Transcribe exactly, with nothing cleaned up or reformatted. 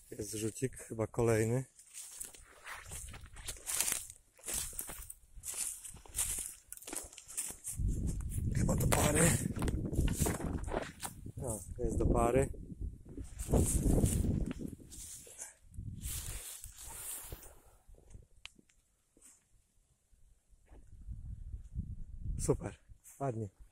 Jest rzucik, chyba kolejny. Chyba do pary. No, jest do pary. Super, ładnie.